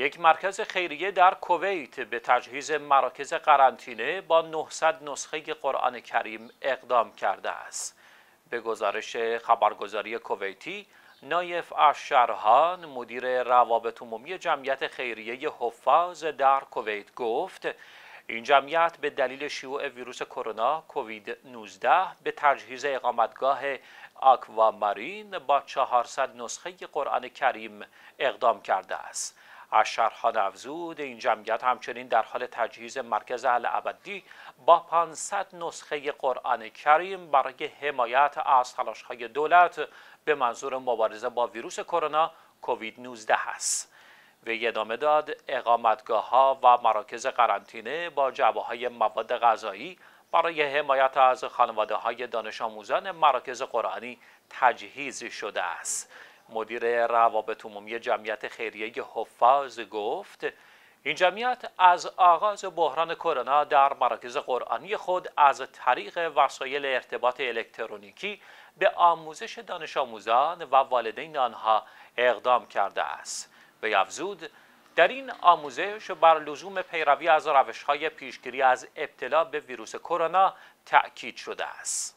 یک مرکز خیریه در کویت به تجهیز مراکز قرنطینه با 900 نسخه قرآن کریم اقدام کرده است. به گزارش خبرگزاری کویتی، نایف اشرحان مدیر روابط عمومی جمعیت خیریه حفاظ در کویت گفت این جمعیت به دلیل شیوع ویروس کرونا کووید 19 به تجهیز اقامتگاه آکوامارین با 400 نسخه قرآن کریم اقدام کرده است. اشرحان افزود این جمعیت همچنین در حال تجهیز مرکز الابدی با 500 نسخه قرآن کریم برای حمایت از تلاش‌های دولت به منظور مبارزه با ویروس کرونا کووید 19 است. وی ادامه داد اقامتگاه‌ها و مراکز قرنطینه با جعبه‌های مواد غذایی برای حمایت از خانواده‌های دانش آموزان مراکز قرآنی تجهیز شده است. مدیر روابط عمومی جمعیت خیریه حفاظ گفت این جمعیت از آغاز بحران کرونا در مراکز قرآنی خود از طریق وسایل ارتباط الکترونیکی به آموزش دانش آموزان و والدین آنها اقدام کرده است. وی افزود در این آموزش بر لزوم پیروی از روش‌های پیشگیری از ابتلا به ویروس کرونا تأکید شده است.